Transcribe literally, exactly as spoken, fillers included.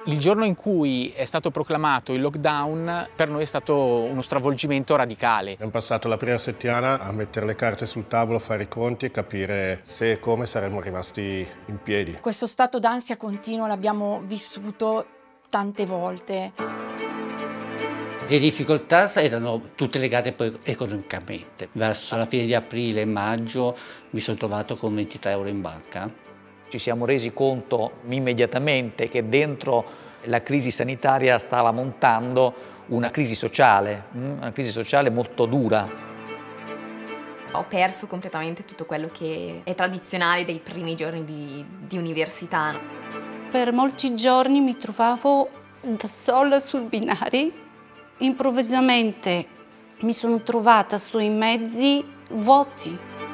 Il giorno in cui è stato proclamato il lockdown per noi è stato uno stravolgimento radicale. Abbiamo passato la prima settimana a mettere le carte sul tavolo, fare i conti e capire se e come saremmo rimasti in piedi. Questo stato d'ansia continuo l'abbiamo vissuto tante volte. Le difficoltà erano tutte legate poi economicamente. Verso la fine di aprile e maggio mi sono trovato con ventitré euro in banca. Ci siamo resi conto immediatamente che dentro la crisi sanitaria stava montando una crisi sociale, una crisi sociale molto dura. Ho perso completamente tutto quello che è tradizionale dei primi giorni di, di università. Per molti giorni mi trovavo da sola sul binario. Improvvisamente mi sono trovata sui mezzi vuoti.